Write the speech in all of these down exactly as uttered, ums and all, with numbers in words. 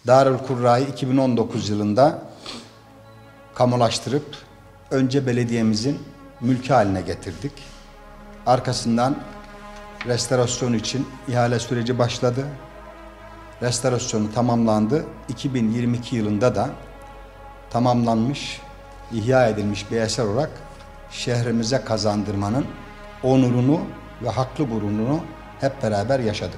Darül Kurra'yı iki bin on dokuz yılında kamulaştırıp önce belediyemizin mülkü haline getirdik. Arkasından restorasyon için ihale süreci başladı. Restorasyonu tamamlandı. iki bin yirmi iki yılında da tamamlanmış, ihya edilmiş bir eser olarak şehrimize kazandırmanın onurunu ve haklı gururunu hep beraber yaşadık.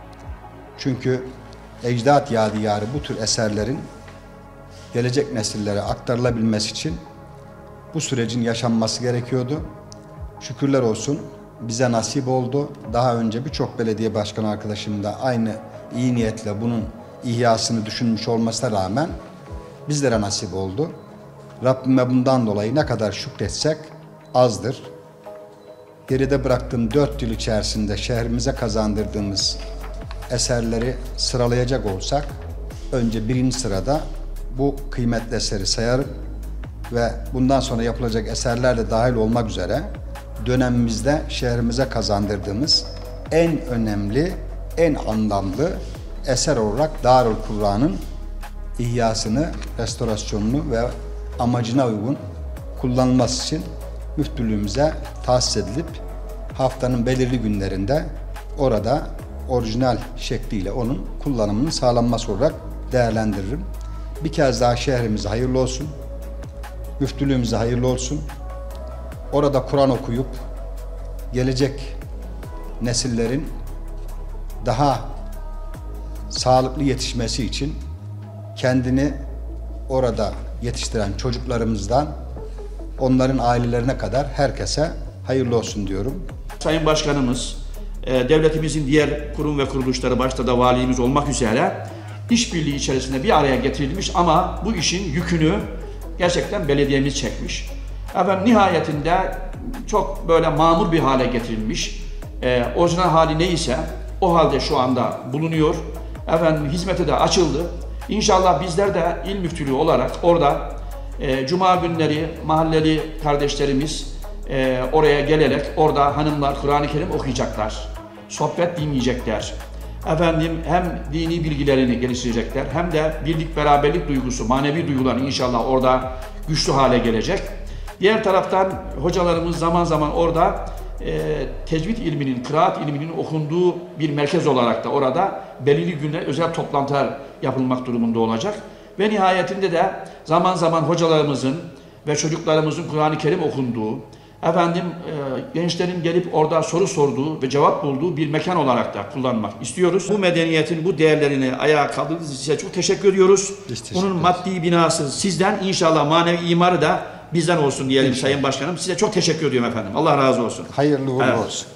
Çünkü ecdat yadigarı bu tür eserlerin gelecek nesillere aktarılabilmesi için bu sürecin yaşanması gerekiyordu. Şükürler olsun bize nasip oldu. Daha önce birçok belediye başkanı arkadaşım da aynı iyi niyetle bunun ihyasını düşünmüş olmasına rağmen bizlere nasip oldu. Rabbime bundan dolayı ne kadar şükretsek azdır. Geride bıraktığım dört yıl içerisinde şehrimize kazandırdığımız eserleri sıralayacak olsak önce birinci sırada bu kıymetli eseri sayarım ve bundan sonra yapılacak eserler de dahil olmak üzere dönemimizde şehrimize kazandırdığımız en önemli, en anlamlı eser olarak Darül Kurra'nın ihyasını, restorasyonunu ve amacına uygun kullanılması için müftülüğümüze tahsis edilip haftanın belirli günlerinde orada orijinal şekliyle onun kullanımının sağlanması olarak değerlendiririm. Bir kez daha şehrimize hayırlı olsun, müftülüğümüze hayırlı olsun. Orada Kur'an okuyup gelecek nesillerin daha sağlıklı yetişmesi için kendini orada yetiştiren çocuklarımızdan onların ailelerine kadar herkese hayırlı olsun diyorum. Sayın Başkanımız, devletimizin diğer kurum ve kuruluşları başta da valimiz olmak üzere işbirliği içerisinde bir araya getirilmiş ama bu işin yükünü gerçekten belediyemiz çekmiş. Efendim nihayetinde çok böyle mamur bir hale getirilmiş. E, orijinal hali neyse o halde şu anda bulunuyor. Efendim hizmete de açıldı. İnşallah bizler de il müftülüğü olarak orada e, cuma günleri mahalleli kardeşlerimiz e, oraya gelerek orada hanımlar Kur'an-ı Kerim okuyacaklar. Sohbet dinleyecekler. Efendim hem dini bilgilerini geliştirecekler hem de birlik beraberlik duygusu, manevi duygular inşallah orada güçlü hale gelecek. Diğer taraftan hocalarımız zaman zaman orada e, tecvid ilminin, kıraat ilminin okunduğu bir merkez olarak da orada belirli günler özel toplantılar yapılmak durumunda olacak. Ve nihayetinde de zaman zaman hocalarımızın ve çocuklarımızın Kur'an-ı Kerim okunduğu, efendim e, gençlerin gelip orada soru sorduğu ve cevap bulduğu bir mekan olarak da kullanmak istiyoruz. Bu medeniyetin bu değerlerini ayağa kaldırdığınız için size çok teşekkür ediyoruz. Teşekkür Bunun maddi binası sizden, inşallah manevi imarı da bizden olsun diyelim İnşallah. Sayın Başkanım. Size çok teşekkür ediyorum efendim. Allah razı olsun. Hayırlı uğurlu evet. olsun.